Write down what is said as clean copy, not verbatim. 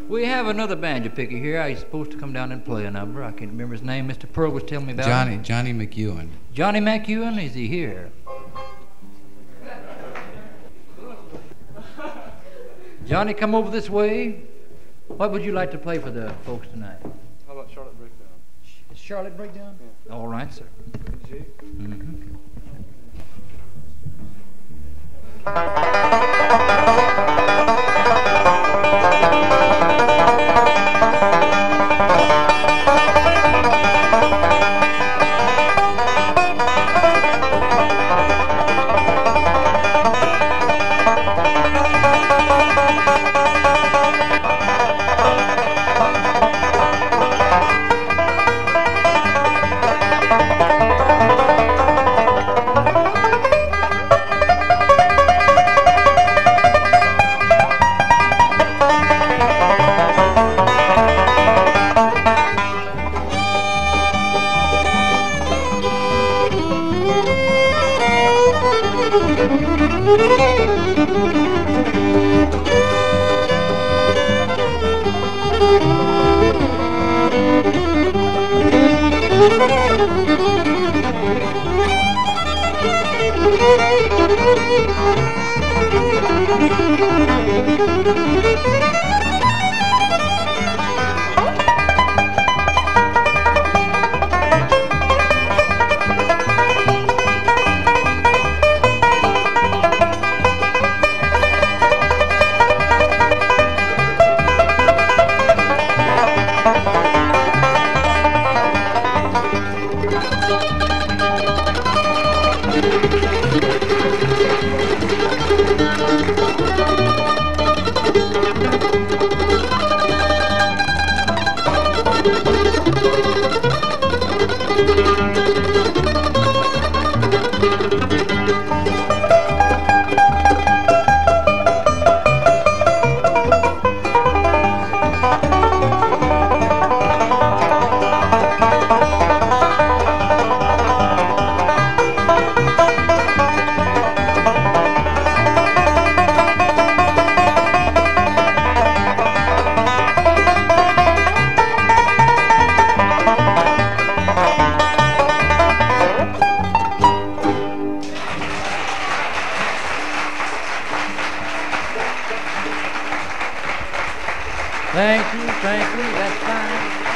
We have another banjo picker here. He's supposed to come down and play a number. I can't remember his name. Mr. Pearl was telling me about him. Johnny McEuen. Johnny McEuen, is he here? Johnny, come over this way. What would you like to play for the folks tonight? How about Charlotte Breakdown? Charlotte Breakdown? Yeah. All right, sir. G? Mm-hmm. Thank you, that's fine.